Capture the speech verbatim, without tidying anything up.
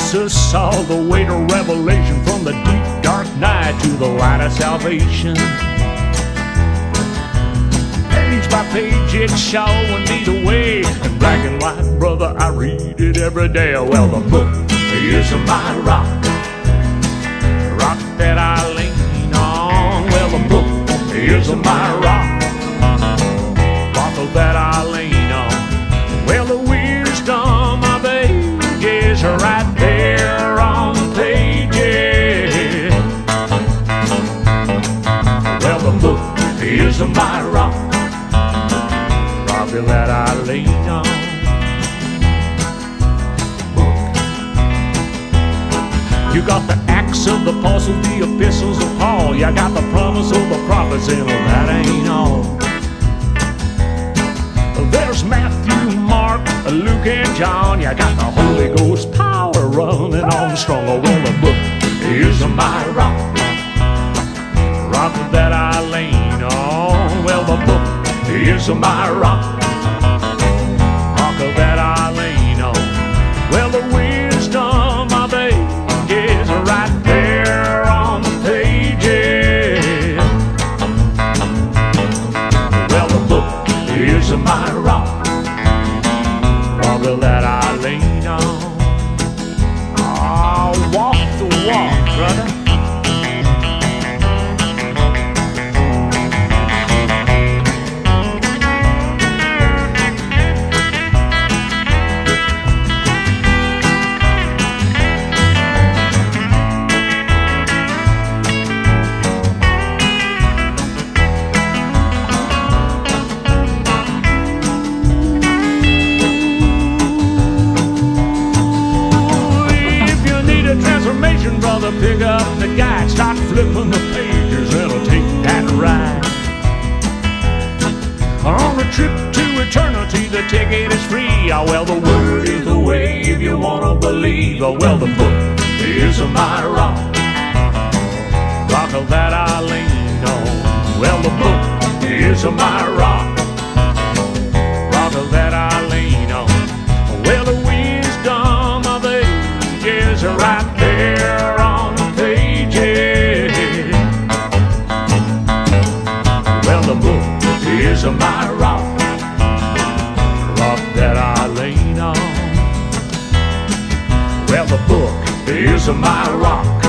guides us all the way to revelation, from the deep dark night to the light of salvation. Page by page it's showing me the way, in black and white, brother, I read it every day. Well, the book is my rock, rock that I lean on. Well, the book is my rock, rock that I lean on. Well, the wisdom of ages are right there on the pages. Well, the book is my rock, rock that I lean on. You got the Acts of the Apostles, the epistles of Paul. You got the promise of the prophets, and that ain't all. There's Matthew, Mark, Luke, and John. You got the Holy Ghost power running on strong. Oh, well, the book is my rock, rock that I lean on. Well, the book is my rock, rock that I lean on. Well, the wisdom of ages are right there on the pages. Well, the book is my rock, rock that I lean on. I'll walk the walk, brother. Brother, pick up the guide, start flipping the pages, and I'll take that ride. On a trip to eternity, the ticket is free. Oh, well, the word is the way if you want to believe. Oh, well, the book is my rock, rock that I lean on. Well, the book is my rock, rock that I lean on. Well, the wisdom of ages are right there on the pages. Well, the book is my rock, rock that I lean on. Well, the book is my rock,